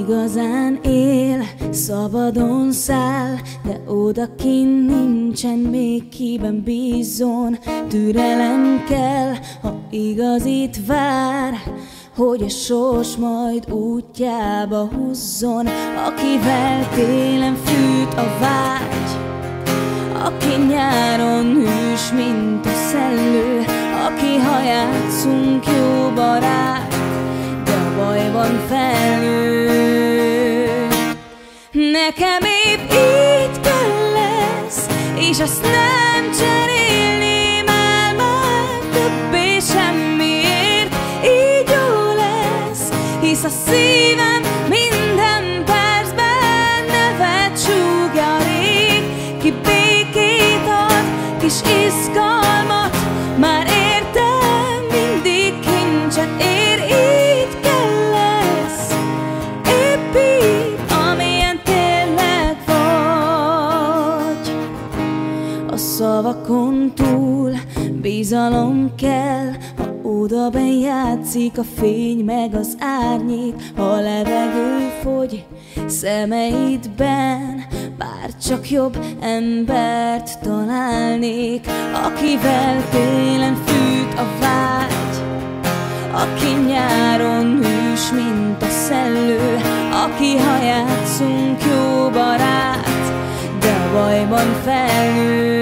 igazán él, szabadon száll, de odakint nincsen még kiben bízzon. Türelem kell, ha igazit vár, hogy a sors majd útjába húzzon. Akivel télen fűt a vágy, aki nyáron hűs, mint a szellő, aki ha játszunk jó barát, de a bajban felnő. Nekem épp így kell lesz, és azt nem cserélném el már többé semmiért. Így jó lesz, hisz a szívem minden percben nevet súgja rég. Ki békét ad, kis izgalmat, már értem, mindig kincset ér. Így kell lesz, épp így, amilyen tényleg vagy. A szavakon túl bizalom kell, ha odaben játszik a fény meg az árnyék. Ha a levegő fogy szemeidben, bár csak jobb embert találnék. Akivel télen fűt a vágy, aki nyáron hűs, mint a szellő, aki ha játszunk jó barát, de a bajban felnő.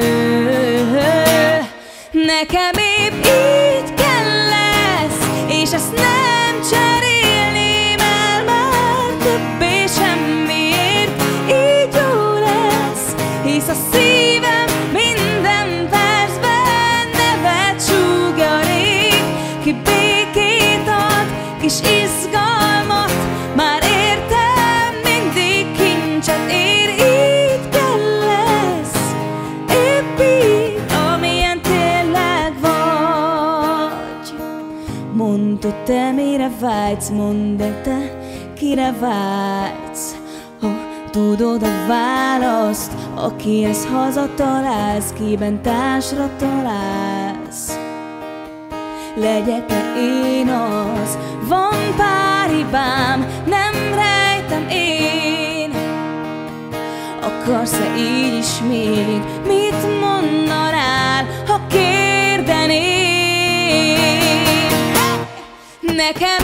Nekem épp így kell lesz, és ezt nem cserélném el már többé semmiért. Így jó lesz, hisz a szívem minden percben nevet súgja rég. Ki békét ad, kis izgalmat, már értem, mindig kincset ér. Így kell lesz, épp így, amilyen tényleg vagy. Mondd, hogy te mire vágysz, mondd el te, kire vágysz. Ha tudod a választ, akihez hazatalálsz, kiben társra találsz. Legyek-e én az? Van pár hibám, nem rejtem én. Akarsz-e így is még? Mit mondanál, ha kérdeném? Nekem